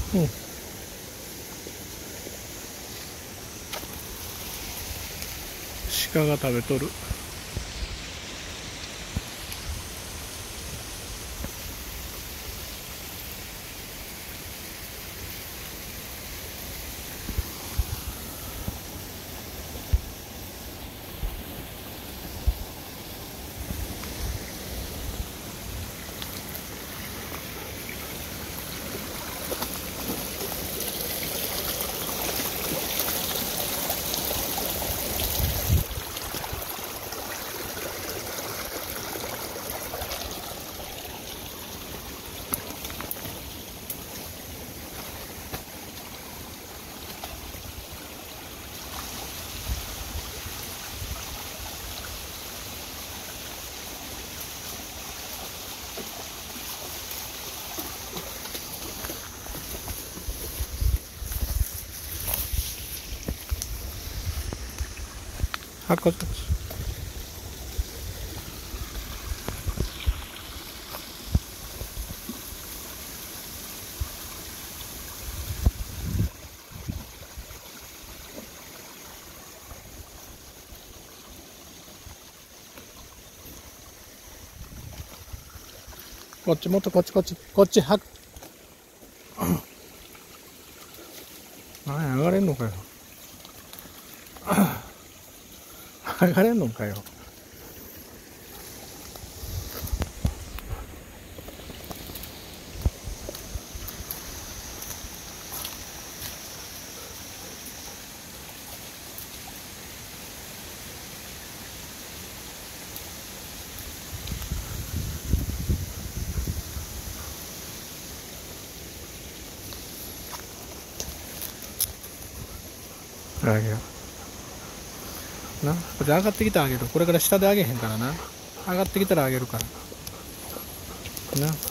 うん。鹿が食べとる。あ、こっち。こっち、もっとこっち、こっち、こっち、はっ。上がれんのかよ。上がれんのかよ。あげよう。な、これ上がってきたらあげる。これから下であげへんからな。上がってきたらあげるから。な。